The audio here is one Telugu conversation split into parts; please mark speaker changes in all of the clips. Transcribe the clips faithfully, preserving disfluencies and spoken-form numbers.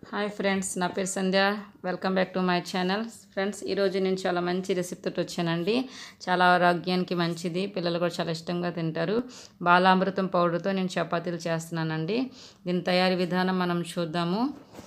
Speaker 1: హాయ్ ఫ్రెండ్స్, నా పేరు Sandhya. Welcome back to my channel. Friends, ఈరోజు నేను చాలా మంచి రెసిపీతో వచ్చానండి. చాలా ఆరోగ్యానికి మంచిది, పిల్లలు కూడా చాలా ఇష్టంగా తింటారు. బాలామృతం పౌడర్తో నేను చపాతీలు చేస్తున్నానండి. దీని తయారీ విధానం మనం చూద్దాము.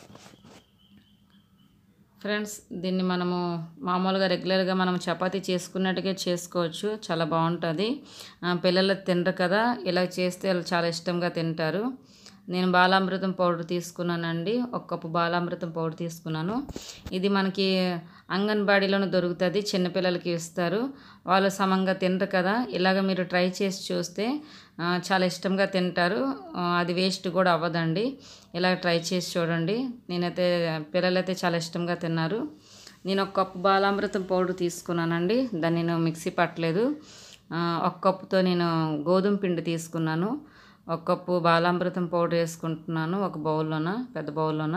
Speaker 1: ఫ్రెండ్స్, దీన్ని మనము మామూలుగా రెగ్యులర్గా మనం చపాతీ చేసుకున్నట్టుగా చేసుకోవచ్చు. చాలా బాగుంటుంది. పిల్లలు తినరు కదా, ఇలా చేస్తే వాళ్ళు చాలా ఇష్టంగా తింటారు. నేను బాలామృతం పౌడర్ తీసుకున్నానండి. ఒక కప్పు బాలామృతం పౌడర్ తీసుకున్నాను. ఇది మనకి అంగన్వాడీలోనే దొరుకుతుంది, చిన్నపిల్లలకి ఇస్తారు. వాళ్ళు సమంగా తినరు కదా, ఇలాగ మీరు ట్రై చేసి చూస్తే చాలా ఇష్టంగా తింటారు. అది వేస్ట్ కూడా అవ్వదండి. ఇలా ట్రై చేసి చూడండి. నేనైతే పిల్లలైతే చాలా ఇష్టంగా తిన్నారు. నేను ఒక కప్పు బాలామృతం పౌడర్ తీసుకున్నానండి. దాన్ని నేను మిక్సీ పట్టలేదు. ఒక కప్పుతో నేను గోధుమ పిండి తీసుకున్నాను. ఒక కప్పు బాలామృతం పౌడర్ వేసుకుంటున్నాను ఒక బౌల్లోన, పెద్ద బౌల్లోన.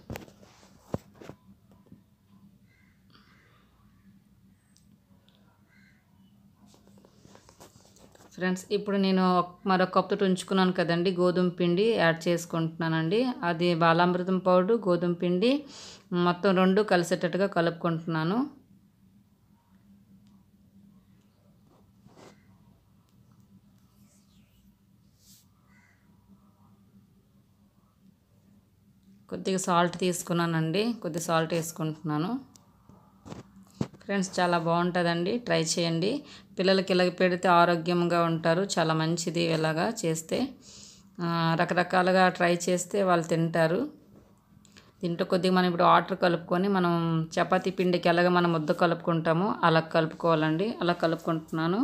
Speaker 1: ఫ్రెండ్స్, ఇప్పుడు నేను మరొక కప్పుతో ఉంచుకున్నాను కదండి, గోధుమ పిండి యాడ్ చేసుకుంటున్నానండి. అది బాలామృతం పౌడర్, గోధుమ పిండి మొత్తం రెండు కలిసేటట్టుగా కలుపుకుంటున్నాను. కొద్దిగా సాల్ట్ తీసుకున్నానండి, కొద్దిగా సాల్ట్ వేసుకుంటున్నాను. ఫ్రెండ్స్, చాలా బాగుంటుందండి, ట్రై చేయండి. పిల్లలకి ఇలాగ పెడితే ఆరోగ్యంగా ఉంటారు. చాలా మంచిది ఇలాగా చేస్తే. రకరకాలుగా ట్రై చేస్తే వాళ్ళు తింటారు. దీంట్లో కొద్దిగా మనం ఇప్పుడు వాటర్ కలుపుకొని మనం చపాతీ పిండికి ఎలాగ మనం ముద్ద కలుపుకుంటామో అలా కలుపుకోవాలండి. అలా కలుపుకుంటున్నాను.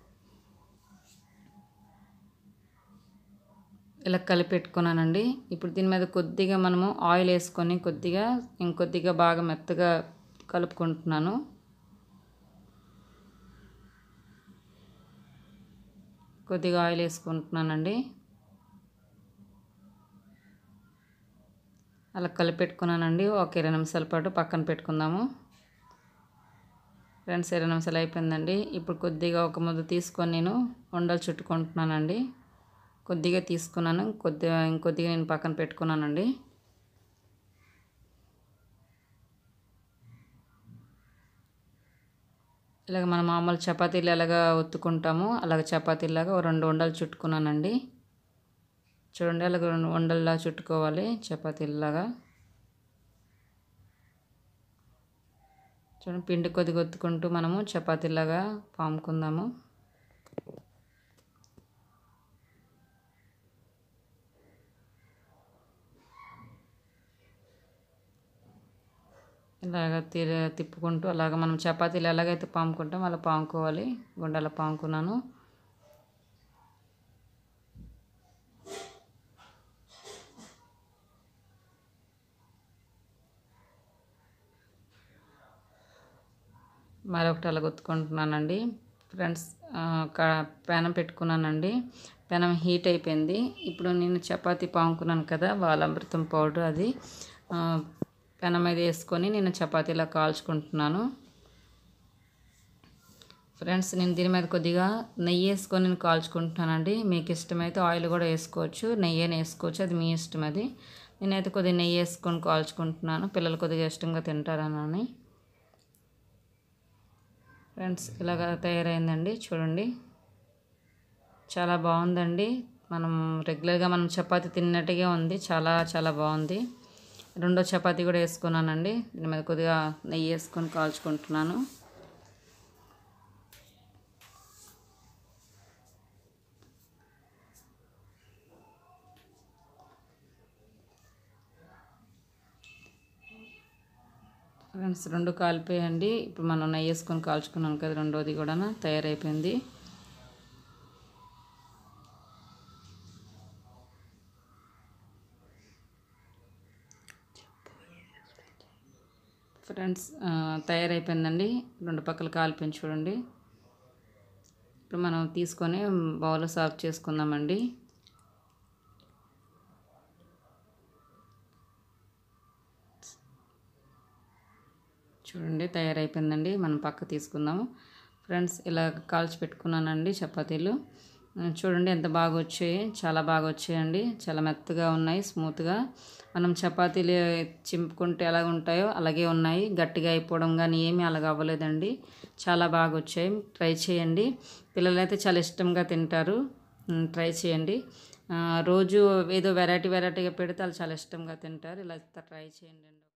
Speaker 1: ఇలా కలిపెట్టుకున్నానండి. ఇప్పుడు దీని మీద కొద్దిగా మనము ఆయిల్ వేసుకొని కొద్దిగా ఇంకొద్దిగా బాగా మెత్తగా కలుపుకుంటున్నాను. కొద్దిగా ఆయిల్ వేసుకుంటున్నానండి. అలా కలిపెట్టుకున్నానండి. ఒక ఇరవై నిమిషాల పాటు పక్కన పెట్టుకుందాము. ఫ్రెండ్స్, ఇరవై నిమిషాలు అయిపోయిందండి. ఇప్పుడు కొద్దిగా ఒక ముద్ద తీసుకొని నేను ఉండలు చుట్టుకుంటున్నానండి. కొద్దిగా తీసుకున్నాను, కొద్దిగా ఇంకొద్దిగా నేను పక్కన పెట్టుకున్నానండి. ఇలాగ మనం మామూలు చపాతీలు ఎలాగా ఒత్తుకుంటామో అలాగ చపాతీలాగా రెండు ఉండలు చుట్టుకున్నానండి. చూడండి, అలాగ రెండు ఉండల్లా చుట్టుకోవాలి చపాతీలాగా. చూడండి, పిండి కొద్దిగా ఒత్తుకుంటూ మనము చపాతీలాగా పాముకుందాము. ఇలాగ తి తిప్పుకుంటూ అలాగ మనం చపాతీలు ఎలాగైతే పాముకుంటాం అలా పాముకోవాలి. గుండెలా పాముకున్నాను. మరొకటి అలా గుర్తుకుంటున్నానండి. ఫ్రెండ్స్, పెనం పెట్టుకున్నానండి. పెనం హీట్ అయిపోయింది. ఇప్పుడు నేను చపాతీ పాముకున్నాను కదా, బాలామృతం పౌడర్ అది పెనం మీద వేసుకొని నేను చపాతీలా కాల్చుకుంటున్నాను. ఫ్రెండ్స్, నేను దీని మీద కొద్దిగా నెయ్యి వేసుకొని నేను కాల్చుకుంటున్నానండి. మీకు ఇష్టమైతే ఆయిల్ కూడా వేసుకోవచ్చు, నెయ్యి అయినా వేసుకోవచ్చు, అది మీ ఇష్టం. అది నేనైతే కొద్దిగా నెయ్యి వేసుకొని కాల్చుకుంటున్నాను, పిల్లలు కొద్దిగా ఇష్టంగా తింటారని. ఫ్రెండ్స్, ఇలాగ తయారైందండి. చూడండి, చాలా బాగుందండి. మనం రెగ్యులర్గా మనం చపాతీ తిన్నట్టుగా ఉంది. చాలా చాలా బాగుంది. రెండో చపాతీ కూడా వేసుకున్నానండి. దీని మీద కొద్దిగా నెయ్యి వేసుకొని కాల్చుకుంటున్నాను. ఫ్రెండ్స్, రెండు కాలిపోయండి. ఇప్పుడు మనం నెయ్యి వేసుకొని కాల్చుకున్నాం కదా, రెండోది కూడా తయారైపోయింది. ఫ్రెండ్స్, తయారైపోయిందండి. రెండు పక్కలు కాలిపోయింది చూడండి. ఇప్పుడు మనం తీసుకొని బౌల్లో సర్వ్ చేసుకుందామండి. చూడండి, తయారైపోయిందండి. మనం పక్క తీసుకుందాము. ఫ్రెండ్స్, ఇలా కాల్చి పెట్టుకున్నానండి చపాతీలు. చూడండి ఎంత బాగా వచ్చాయి, చాలా బాగా వచ్చాయండి. చాలా మెత్తగా ఉన్నాయి, స్మూత్గా. మనం చపాతీలు చింపుకుంటే ఎలా ఉంటాయో అలాగే ఉన్నాయి. గట్టిగా అయిపోవడం కానీ ఏమీ అలాగ అవ్వలేదండి. చాలా బాగా వచ్చాయి. ట్రై చేయండి. పిల్లలైతే చాలా ఇష్టంగా తింటారు. ట్రై చేయండి. రోజు ఏదో వెరైటీ వెరైటీగా పెడితే వాళ్ళు చాలా ఇష్టంగా తింటారు. ఇలా ట్రై చేయండి.